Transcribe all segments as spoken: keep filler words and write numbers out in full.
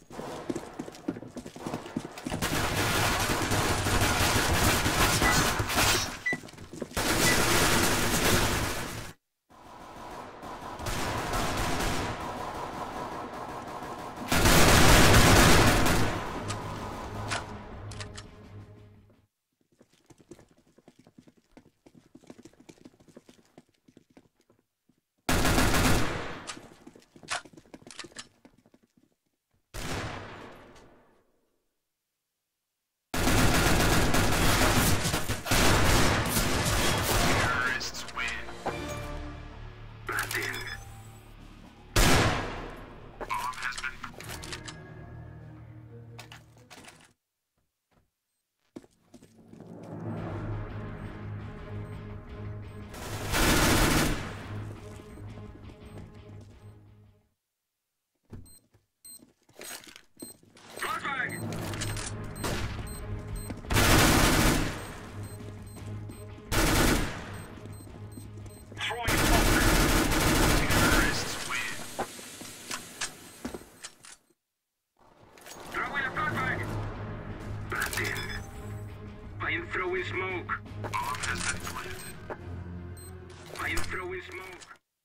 I am throwing smoke. Bomb has been planted. I am throwing smoke.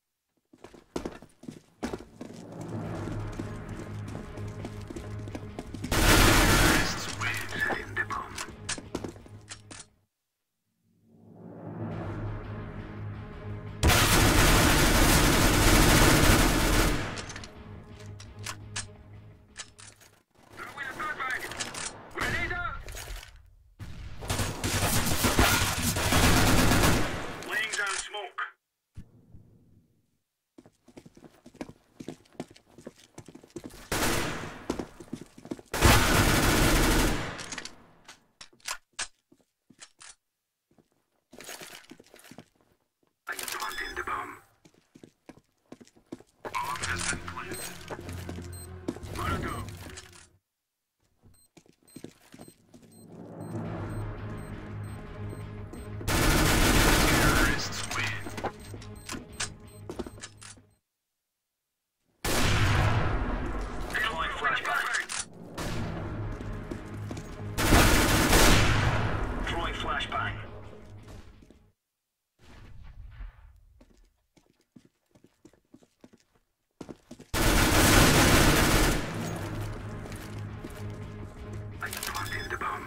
Terrorists win. Setting the bomb. Throwing a flashbang. Grenade out. Laying down smoke. I am planting the bomb. Bomb has been planted. Molotov. Terrorists win. Deploying flashbang. Throwing flashbang. I am planting the bomb.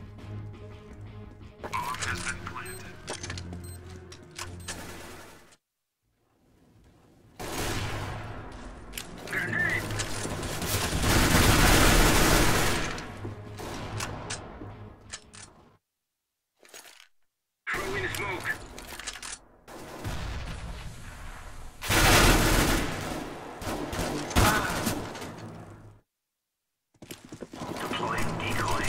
Bomb has been planted. Grenade! Throwing smoke. Deploying decoy.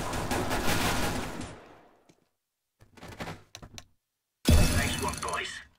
Nice one, boys.